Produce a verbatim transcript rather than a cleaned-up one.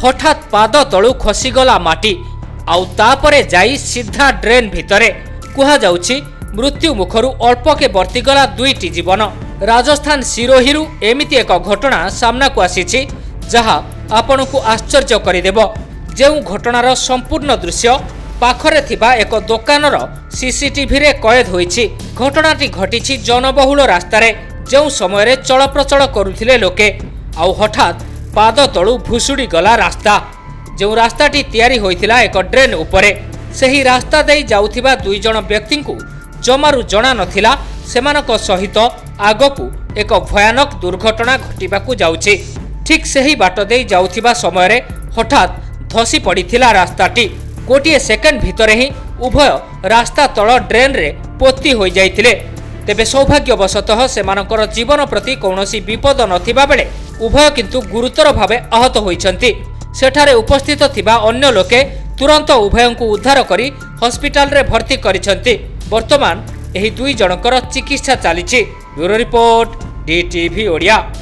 हठात पाद तलु खसीगला माटी आउ तापरे जाई सीधा ड्रेन भितरे। कुहा जाउछि मृत्यु मुखरु अल्पके बर्तीगला दुईटी जीवन। राजस्थान सिरोहीरु एमिति एक घटना सामना को आसीछि जहा आपनकु आश्चर्य करिदेब। जेउ घटनार संपूर्ण दृश्य पाखरे थिबा एक दोकानर सीसीटीवी रे कैद होईछि। घटनाटी घटिछि जनबहुल रास्तारे जेउ समय चलप्रचल करुथिले लोके। आउ हठात पाद तलु भुसुड़ी गला रास्ता। जो रास्ताटी तैयारी होइथिला एक ड्रेन उपरे सही रास्ता देई जाउथिबा दुई जण व्यक्तिंकु जमारु जणा नथिला सेमानक सहित आगकु एक भयानक दुर्घटना घटिबाकु जाउछि। ठीक सही बाट देई जाउथिबा समय हठात धसी पड़िथिला रास्ताटी। गोटे सेकेंड भितरे ही उभय रास्ता तल ड्रेन रे पोती होई जाइथिले। तेबे सौभाग्यवशतः सेमानकर जीवन प्रति कौनसी विपद नथिबा बेले उभय किंतु गुरुतर भावे आहत होइछन्ति। सेठारे उपस्थित थिबा अन्य लोके तुरंत उभयंकु उद्धार करी हॉस्पिटल रे भर्ती करिसंती। वर्तमान एही दुई जनकर चिकित्सा चलीछि। Bureau report DTV Odia.